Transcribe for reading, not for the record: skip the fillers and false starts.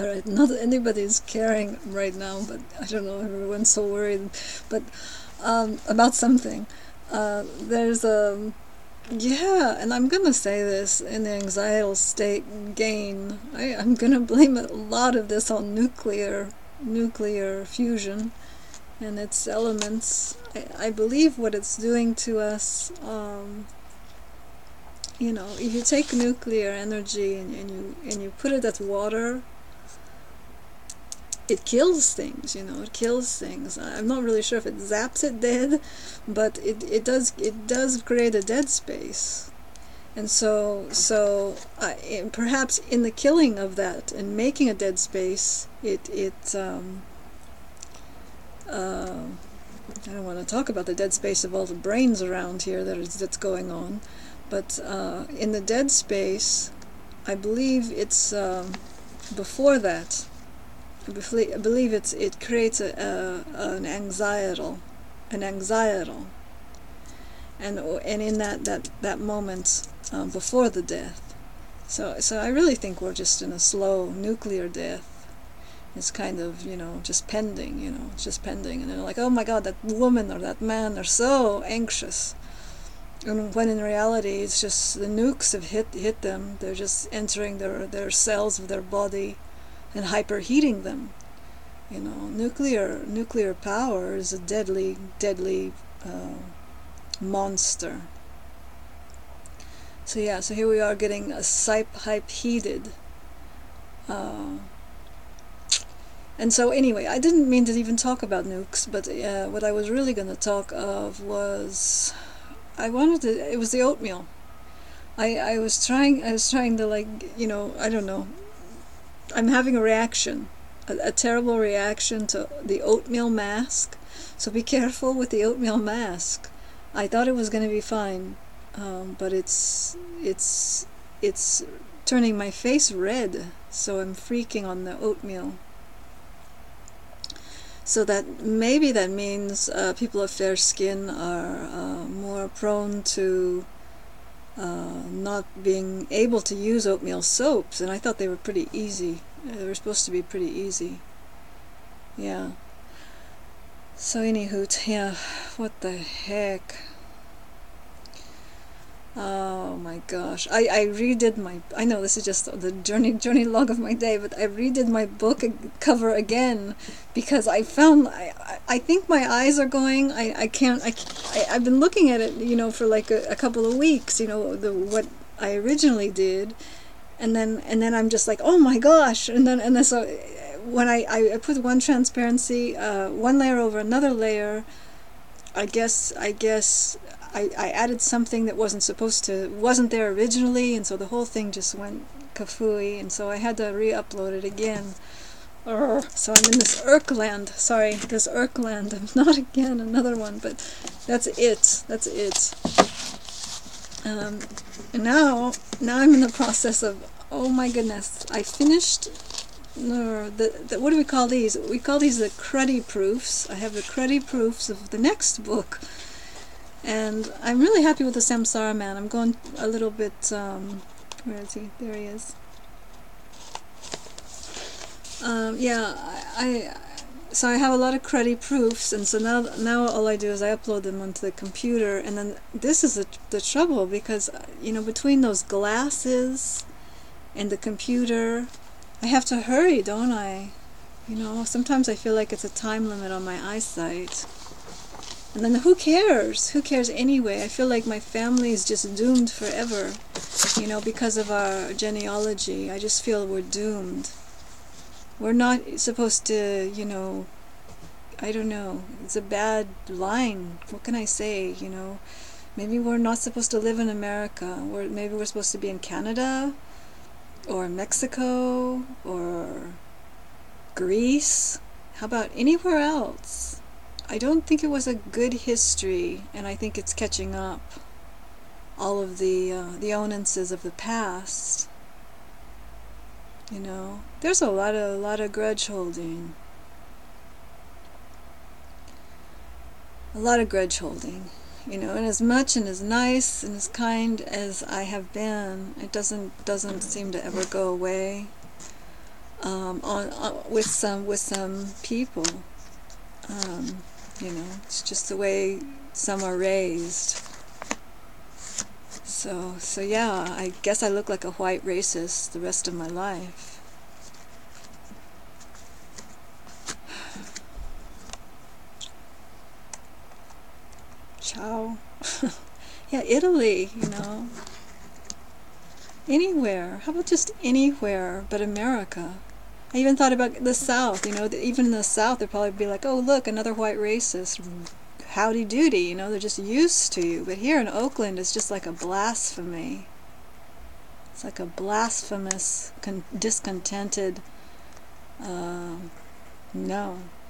Alright, not that anybody's caring right now, but I don't know, everyone's so worried. But about something. There's yeah, and I'm gonna say this in the anxietal state gain. I'm gonna blame a lot of this on nuclear fusion and its elements. I believe what it's doing to us, if you take nuclear energy and you put it at water, it kills things, it kills things. I'm not really sure if it zaps it dead, but it does create a dead space. And perhaps in the killing of that and making a dead space, I don't want to talk about the dead space of all the brains around here that's going on, but in the dead space, I believe it's before that. I believe it creates an anxietal, and in that moment before the death. So I really think we're just in a slow nuclear death. It's kind of, just pending, it's just pending. And they're like, oh my God, that woman or that man, they're so anxious. And when in reality, it's just the nukes have hit them. They're just entering their cells of their body and hyperheating them. Nuclear power is a deadly monster. So here we are getting a hype heated. And so anyway, I didn't mean to even talk about nukes, but what I was really going to talk of was, it was the oatmeal. I was trying to, I don't know, I'm having a reaction, a terrible reaction to the oatmeal mask. So be careful with the oatmeal mask. I thought it was going to be fine, but it's turning my face red, so I'm freaking on the oatmeal. So maybe that means people of fair skin are more prone to not being able to use oatmeal soaps, and I thought they were pretty easy. They were supposed to be pretty easy. Yeah. So anywho, yeah, what the heck? Oh my gosh. I redid I know this is just the journey log of my day, but I redid my book cover again because I found, I think my eyes are going, I've been looking at it, for like a couple of weeks, what I originally did, and then I'm just like, oh my gosh, and then so when I put one transparency, one layer over another layer, I guess I added something that wasn't there originally, and so the whole thing just went kafooey, and so I had to re-upload it again. So I'm in this Urkland. Sorry, this Urkland. Not again, another one, but that's it. And now I'm in the process of, oh my goodness, I finished what do we call these? We call these the cruddy proofs. I have the cruddy proofs of the next book. And I'm really happy with the Samsara Man. I'm going a little bit, where is he? There he is. So I have a lot of cruddy proofs, and so now all I do is I upload them onto the computer, and then this is the trouble, because, between those glasses and the computer, I have to hurry, don't I? Sometimes I feel like it's a time limit on my eyesight. And then who cares? Who cares anyway? I feel like my family is just doomed forever, because of our genealogy. I just feel we're doomed. We're not supposed to, I don't know. It's a bad line. What can I say, Maybe we're not supposed to live in America. Maybe we're supposed to be in Canada, or Mexico, or Greece. How about anywhere else? I don't think it was a good history, and I think it's catching up. All of the onences of the past. There's a lot of grudge holding. A lot of grudge holding. And as much and as nice and as kind as I have been, it doesn't seem to ever go away. with some people. You know, it's just the way some are raised. So yeah, I guess I look like a white racist the rest of my life. Ciao. Yeah, Italy, you know. Anywhere. How about just anywhere but America? I even thought about the South, you know, even in the South they'd probably be like, oh look, another white racist. Howdy doody, you know, they're just used to you. But here in Oakland it's just like a blasphemy. It's like a blasphemous, discontented, no.